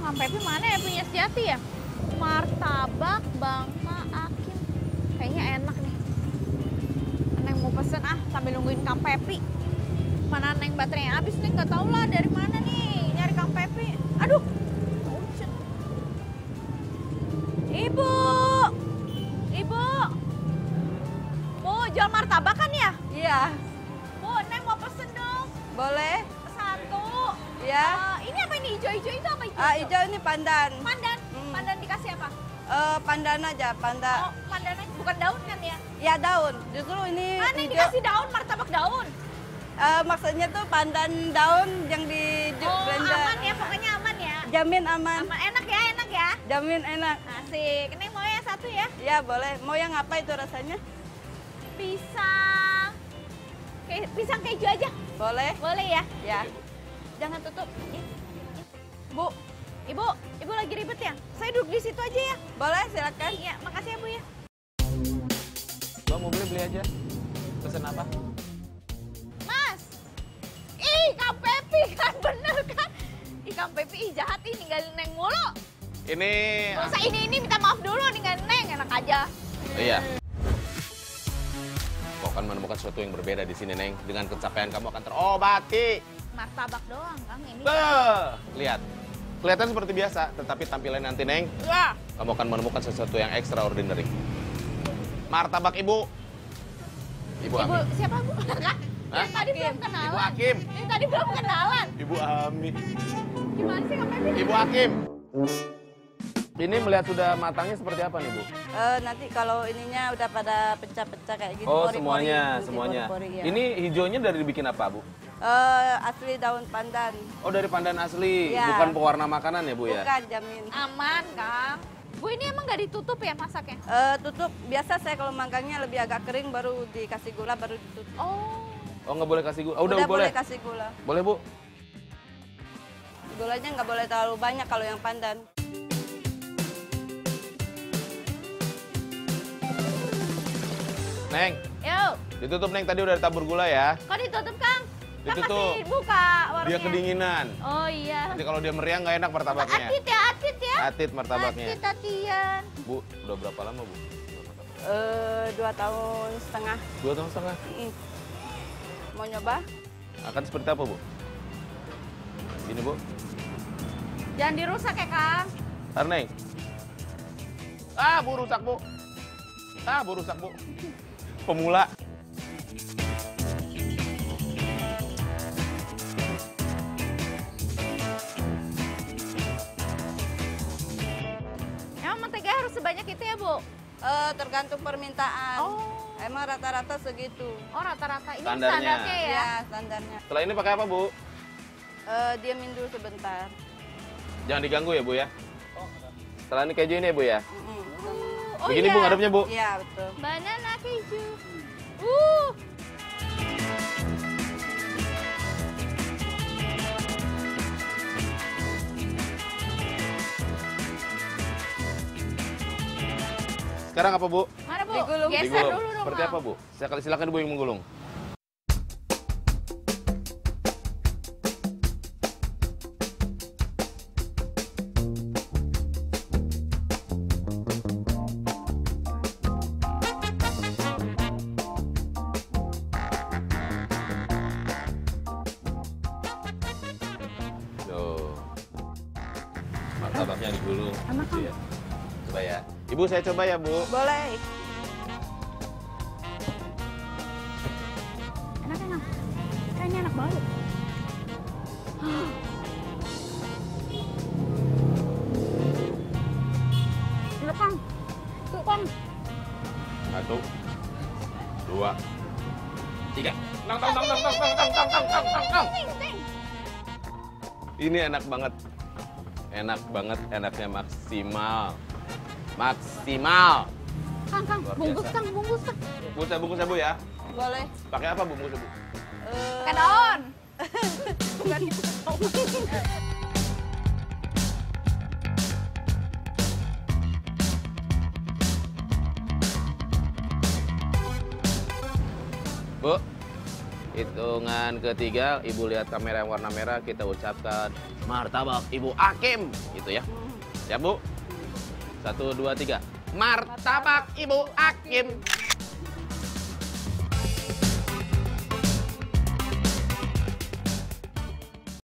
Kang Pepi mana ya punya sejati ya? Martabak Bangka Akim. Kayaknya enak nih. Neng mau pesen sambil nungguin Kang Pepi. Mana Neng baterainya habis nih, nggak tahu lah dari mana nih nyari Kang Pepi. Aduh. Ibu. Ibu. Bu, jual martabak kan ya? Iya, Bu, Neng mau pesen dong. boleh. Satu. Ya. Ini apa ini hijau-hijau itu apa hijau? Hijau ini pandan. Pandan. Pandan dikasih apa? Pandan aja, pandan. Oh, pandan aja, bukan daun kan ya? Ya daun. Justru ini Neng hijau. dikasih daun, martabak daun. Maksudnya tuh pandan daun yang di blender. Aman ya, pokoknya aman ya. Jamin aman. Aman, enak ya, enak ya. Jamin enak. Asik. Neng mau yang satu ya? Ya boleh. Mau yang apa itu rasanya? Pisang. Pisang keju aja. Boleh. Boleh ya? Ya. Jangan tutup. Bu, Ibu lagi ribet ya? Saya duduk di situ aja ya. Boleh, silakan. Iya, makasih ya Bu ya. Mbak mau beli aja. Pesen apa? Mas, Kang Pepi kan bener kan? Kang Pepi jahat ninggalin Neng mulu. Ini... Gak usah ini minta maaf dulu ninggalin Neng, enak aja. Iya. Kau akan menemukan sesuatu yang berbeda di sini, Neng. Dengan pencapaian kamu akan terobati. Martabak doang, Kang, ini. Lihat. Kelihatan seperti biasa, tetapi tampilan nanti, Neng, Ya. kamu akan menemukan sesuatu yang extraordinary. Martabak Ibu. Ibu Ibu, Ami. siapa Bu? Kan? Hah? Tadi belum kenalan. Ibu Hakim. Tadi belum kenalan. Ibu Ami. Gimana sih Kang Pepi? Ibu Hakim. Ini melihat sudah matangnya seperti apa nih, Bu? Nanti kalau ininya udah pada pecah-pecah kayak gini. Oh, pori-pori, semuanya, putih semuanya. pori-pori, ya. Ini hijaunya dari dibikin apa, Bu? Asli daun pandan. Oh, dari pandan asli, Ya. bukan pewarna makanan ya, Bu ya? Bukan, jamin. Aman, Kang. Bu, ini emang nggak ditutup ya masaknya? Tutup, biasa saya kalau manggangnya lebih agak kering baru dikasih gula baru ditutup. Oh. Oh, nggak boleh kasih gula. Oh, udah boleh boleh. kasih gula. Boleh, Bu. Gulanya nggak boleh terlalu banyak kalau yang pandan. Neng, Yuk, ditutup, Neng. Tadi udah ditabur gula ya. kok ditutup, Kang? Kan Ditutup. masih buka warungnya. Dia kedinginan. Oh iya. Nanti kalau dia meriang nggak enak martabaknya. Atit ya, atit ya. Atit martabaknya. Atit, atian. Bu, udah berapa lama, Bu? 2 tahun setengah. 2 tahun setengah. Mau nyoba? Akan seperti apa, Bu? Ini, Bu. Jangan dirusak ya, Kang. Ntar, Neng. Bu rusak, Bu. Bu rusak, Bu. Pemula. Emang mentega harus sebanyak itu ya, Bu? Tergantung permintaan. Oh. Emang rata-rata segitu. Oh, rata-rata. Ini Standarnya. standarnya ya? Ya, standarnya. Setelah ini pakai apa, Bu? Diamin dulu sebentar. Jangan diganggu ya, Bu ya? Setelah ini keju ini ya, Bu ya? Oh Begini, iya. Bu, ngadepnya, Bu. Iya, betul. Banana keju. Sekarang apa, Bu? Mana, Bu? Digulung. Geser Digulung. dulu dong, Seperti Kang. apa, Bu? Silakan Ibu yang menggulung. Tuh. Martabaknya digulung. Enak, Kang. Iya. Coba ya. Ibu, saya coba ya, Bu. Boleh. Enak. Kayaknya enak banget. Enak, Kang. Tuh, Kang. 1, 2, 3. Ting. Ini enak banget. Enak banget, enaknya maksimal. Maksimal. Kang, Luar bungkus, biasa. Kang, bungkus, Kang. Bungkus ya, Bu ya? Boleh. Pakai apa bungkusnya, Bu? Pakai daun. Bukan itu. Bu, Hitungan ketiga, Ibu lihat kamera yang warna merah, kita ucapkan martabak Ibu Hakim, gitu ya. Ya Bu? 1, 2, 3. Martabak Ibu Hakim.